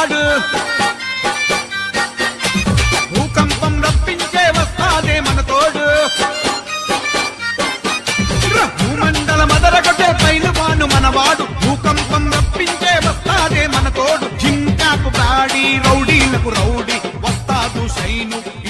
మనవాడు భూకంపం రప్పించే వస్తాదే మన తోడు భూమండల మదరగొట్టే పైలువాను మనవాడు భూకంపం రప్పించే వస్తాదే మన తోడు జింకాకు గాడి రౌడీలకు రౌడీ వస్తాదు శైను